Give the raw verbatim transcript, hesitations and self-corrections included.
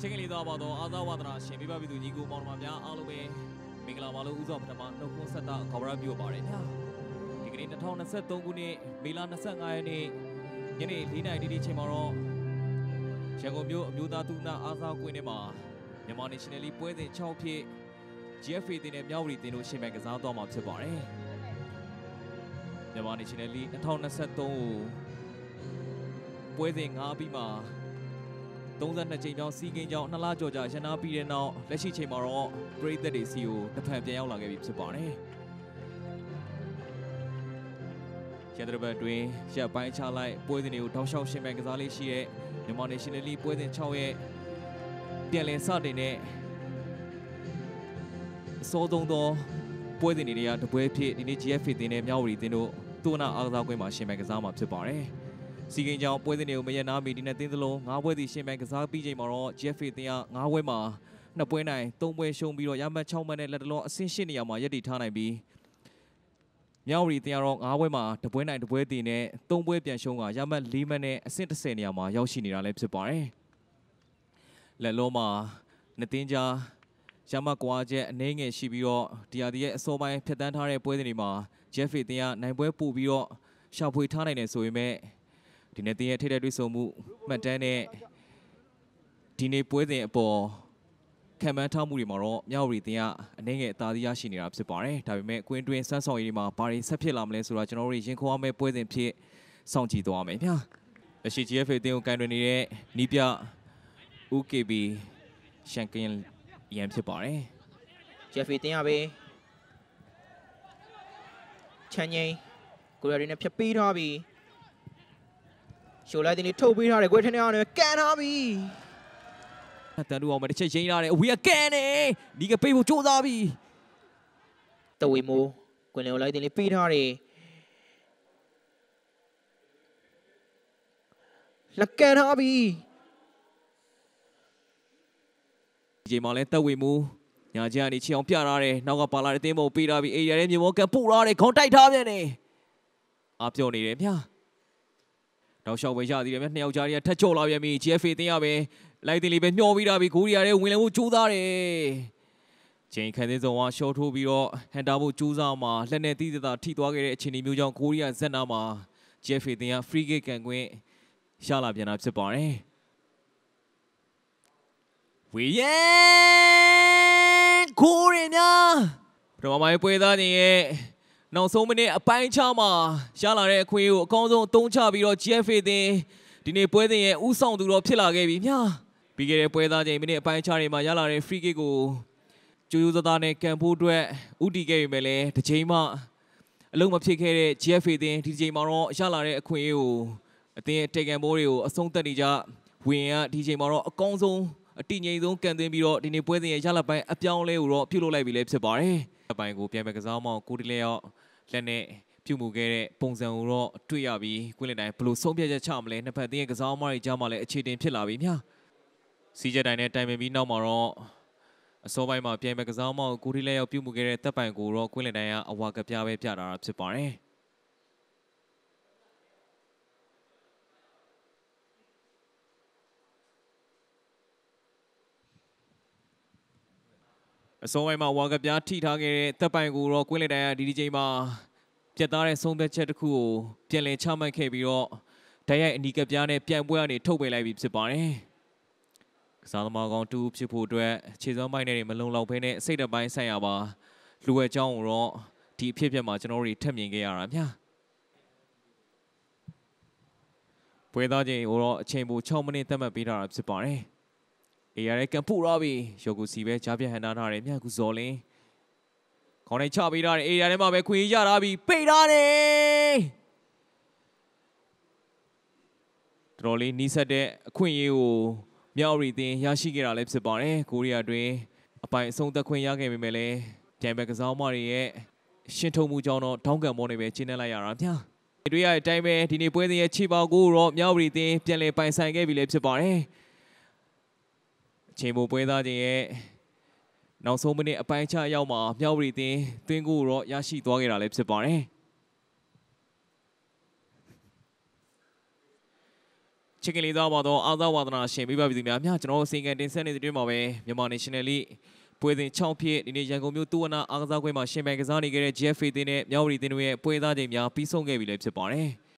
ချင်းကလေးသားပါတော့အာသာဝဒနာရှင်ပြပပြည်သူညီကိုမောင်နှမများအားလုံးပဲမင်္ဂလာပါလို့ဥစွာပထမနှုတ်ခွန်းဆက်တာခေါ်ရပြုပါတယ်ဗျာဒီကနေ့၂၀၂၃ခုနှစ်မေလ၂၅ရက်နေ့ညနေ၄နာရီတိတိချိန်မှာတော့ရန်ကုန်မြို့အမျိုးသားသုနာအားသာကွင်းထဲမှာမြန်မာ National League ပွဲစဉ်၆ဖြစ် G F A တင်နဲ့မြောက်ဝတီတင်တို့ရှင်ပြိုင်ကစားသွားမှာဖြစ်ပါတယ်မြန်မာ National League ၂၀၂၃ကိုပွဲစဉ်၅ပြီးမှာ၃၂ကြိမ်မြောက်စီးကင်းကြောင်းနှစ်လကျော်ကြာရန်နာပြီးတဲ့နောက်လက်ရှိချိန်မှာတော့ပရိသတ်တွေစီကိုတစ်ဖန်ပြန်ရောက်လာခဲ့ပြီဖြစ်ပါတယ်။ရန်တဘတ်တွင်ရပ်ပိုင်းချလိုက်ပွဲစဉ်တွေကိုတောက်လျှောက်ရှင်ပြိုင်ကစားလေးရှိတဲ့မြန်မာ National League ပွဲစဉ်၆ရဲ့ပြန်လည်စတင်တဲ့အစောဆုံးသောပွဲစဉ်တွေကတပွဲဖြစ်ဒီနေ့ G F A တင်နဲ့မြောက်ဝတီတင်တို့တူနာအားကစားကွင်းမှာရှင်ပြိုင်ကစားမှာဖြစ်ပါတယ်။စီကင်းကြောင်ပွဲစဉ်တွေကိုမရနာမီဒီနဲ့တင်းသလုံး၅ပွဲစီရှင်ပြိုင်ကစားပြီးချိန်မှာတော့ G F A တင်က၅ပွဲမှာနှစ်ပွဲနိုင်၃ပွဲရှုံးပြီးတော့ရမှတ်၆မှတ်နဲ့လက်တလုံးအဆင့်၈နေရာမှာရပ်တည်ထားနိုင်ပြီးမြောက်ဝတီတင်ကတော့၅ပွဲမှာတစ်ပွဲနိုင်တစ်ပွဲတည်နဲ့၃ပွဲပြန်ရှုံးကရမှတ်၄မှတ်နဲ့အဆင့်၁၀နေရာမှာရောက်ရှိနေတာလည်းဖြစ်ပါတယ်။လက်လုံးမှာနှစ်တင်းကြားရမှတ်ကွာချက်အနည်းငယ်ရှိပြီးတော့ဒီဟာဒီရဲ့အစောပိုင်းဖြတ်တန်းထားတဲ့ပွဲစဉ်တွေမှာ G F A တင်ကနိုင်ပွဲပို့ပြီးတော့ရှာဖွေထားနိုင်တယ်ဆိုပေမဲ့ဒီနေ့တင်ရဲ့ထိတဲ့တွေ့ဆုံမှုမှတ်တမ်းနဲ့ဒီနေ့ပွဲစဉ်အပေါ်ခံမှန်းထားမှုတွေမှာတော့မြောက်ဝတီတင်ကအနည်းငယ်အသာစီးရရှိနေတာဖြစ်ပါတယ်။ဒါပေမဲ့ကွင်းတွင်းစမ်းဆောင်ရည်တွေမှာဘာတွေဆက်ဖြစ်လာမလဲဆိုတာကျွန်တော်တို့ရင်ခုန်အောင်မဲ့ပွဲစဉ်ဖြစ်စောင့်ကြည့်သွားမယ်ဗျာ။လက်ရှိ G F A တင်ကိုကန်တွင်နေတဲ့နီးပြ U K B ရှန်ကင်ရန်ဖြစ်ပါတယ်။ G F A တင်ရပဲချန်ငိန်ကိုရီးယားနဲ့ဖြတ်ပေးထားပြီရှိုလိုက်တင်လေးထုတ်ပေးထားတယ်ကွယ်ထင်းနေအောင်ကန်ထားပြီတန်တူအောင်မတစ်ချက်ရင်းလာတယ်အဝေးကကန်နေဒီကပေးဖို့ကြိုးစားပြီတဝေမိုးကွင်လေလိုက်တင်လေးပေးထားတယ်လက်ကန်ထားပြီဒီချိန်မှာလဲတက်ဝေမိုးညာချကနေချီအောင်ပြထားတယ်နောက်ကပါလာတဲ့တင်းပုံပေးထားပြီအေးရတဲ့မြေမောကန်ပို့ထားတယ်ခေါင်းတိုက်ထားပြန်နေအားပြောနေတယ်ဗျာတော့ရှောက်ပဲရသေးတယ်ဗျနှစ်ယောက်ကြားတွေကထက်ချော့လာပြန်ပြီ G F A တင်ရပဲလိုက်တင်လေးပဲမျှော်ပြီးတာပြီကိုရီးယားရဲ့ဝင်လည်မှုကြိုးစားတယ်ချိန်ခန်းသေးဆုံးကရှော့ထိုးပြီးတော့ဟန်တာဖို့ကြိုးစားမှာလက်နဲ့တီးတတာထိသွားခဲ့တဲ့အခြေအနေမျိုးကြောင့်ကိုရီးယားဇက်နာမှာ G F A တင်က free kick ကန်ခွင့်ရလာပြန်တာဖြစ်ပါတယ်ဝေယန်ကိုရီးယားပထမပိုင်းပွဲသားနေရဲ့နောက်ဆုံးမိနစ်အပိုင်းချမှာရလာတဲ့အခွင့်အရေးကိုအကောင်းဆုံးအသုံးချပြီးတော့ G F A တင်ဒီနေ့ပွဲစဉ်ရဲ့ဥဆောင်သူတော့ဖြစ်လာခဲ့ပြီမြာပြီးခဲ့တဲ့ပွဲသားချိန်မိနစ်အပိုင်းချတွေမှာရလာတဲ့ free kick ကိုကျူးကျူးသားသားနဲ့ကန်ဖို့အတွက်ဥတီခဲ့ပြီမဲ့လည်းတစ်ချိန်မှအလုံးမဖြစ်ခဲ့တဲ့ G F A တင်ဒီချိန်မှာတော့ရလာတဲ့အခွင့်အရေးကိုအသင်းတေကန်ဘိုးတွေကိုအဆုံးသတ်နေကြဝင်ကဒီချိန်မှာတော့အကောင်းဆုံးအတိငိမ်ဆုံးကန်သွင်းပြီးတော့ဒီနေ့ပွဲစဉ်ရဲ့ရလပိုင်းအပြောင်းလဲကိုတော့ပြုတ်လုပ်လိုက်ပြီလည်းဖြစ်ပါတယ်အပိုင်းကိုပြန်ပဲကစားမောင်းကိုတီလဲရောက်လက်နဲ့ပြုမှုခဲ့တဲ့ပုံစံကိုတော့တွေ့ရပြီးကွင်းလင်တိုင်းဘလို့ဆုံးဖြတ်ချက်ချမလဲနှစ်ဖက်အသင်းရဲ့ကစားသမားတွေကြားမှာလည်းအခြေတင်ဖြစ်လာပြီမြာစီချက်တိုင်းနဲ့တိုင်ပင်ပြီးနောက်မှာတော့အစောပိုင်းမှာပြန်ပဲကစားမောင်းကိုတီလဲရောက်ပြုမှုခဲ့တဲ့တပ်ပိုင်ကိုတော့ကွင်းလင်တိုင်းကအဝါကပြပဲပြတာဖြစ်ပါတယ်အစောပိုင်းမှာဝါကပြားထိထားခဲ့တဲ့တပ်ပိုင်ကိုတော့ကွင်းလင်တိုင်းကဒီဒီချိန်မှာပြတ်သားတဲ့ဆုံးဖြတ်ချက်တစ်ခုကိုပြန်လည်ချမှတ်ခဲ့ပြီးတော့ဓာတ်ရိုက်အနီးကပြားနဲ့ပြန်ပွဲကနေထုတ်ပယ်လိုက်ပြီးဖြစ်ပါတယ်။ကစားသမားကောင်းတူဖြစ်ဖို့အတွက်ခြေစွမ်းပိုင်းနဲ့မလုံလောက်ဘဲနဲ့စိတ်တပိုင်းဆိုင်ရာပါလူဝဲချောင်းကိုတော့ဒီအဖြစ်အပျက်မှာကျွန်တော်တို့ထပ်မြင်ခဲ့ရတာများ။ပွဲသားချင်းကိုတော့အချိန်ပို၆မိနစ်သတ်မှတ်ပေးထားတာဖြစ်ပါတယ်။အေးရတဲ့ကန်ပူရာဘီယောဂူစီပဲကြားပြဟန်ထားထားတယ်မြတ်ကူဇော်လင်းခေါင်းနဲ့ချပေးထားတယ်အေးရထဲမှာပဲခွေရထားပြီပိတ်ထားတယ်တော်လေးနီးစပ်တဲ့အခွင့်အရေးကိုမြောက်ရီတင်ရရှိခဲ့တာလည်းဖြစ်ပါတယ်ကိုရီးယားတွင်အပိုင်အဆုံးသက်ခွင့်ရခဲ့ပေမဲ့လည်းပြန်ပဲကစားသမားတွေရဲ့ရှင်းထုတ်မှုကြောင့်တော့ထောင်းကန်မောနေပဲကျင်းနေလိုက်ရတာဗျာတွေ့ရတဲ့အတိုင်းပဲဒီနေ့ပွဲစဉ်ရဲ့ခြေပေါက်ကိုတော့မြောက်ရီတင်ပြန်လည်ပိုင်ဆိုင်ခဲ့ပြီလည်းဖြစ်ပါတယ်ချိန်မိုပွဲသားချင်းရဲ့နောက်ဆုံးမိနစ်အပိုင်းချရောက်မှာမြောက်ဝတီတင်သွင်းကိုတော့ရရှိသွားခဲ့တာလည်းဖြစ်ပါတယ်။ G ချစ်ကလေးသားပါတော့အားသာဝါဒနာရှင်မိဘပြည်သူများများကျွန်တော်စီကံတင်ဆက်နေတဲ့တွင်မှာပဲမြန်မာ National League ပွဲစဉ်၆ဖြစ်ဒီနေ့ရန်ကုန်မြို့တူဝနာအားကစားကွင်းမှာရှင်ပြိုင်ကစားနေခဲ့တဲ့ ဂျီ အက်ဖ် အေ တင်းနဲ့မြောက်ရီတင်းတို့ရဲ့ပွဲသားချိန်များပြီးဆုံးခဲ့ပြီလည်းဖြစ်ပါတယ်။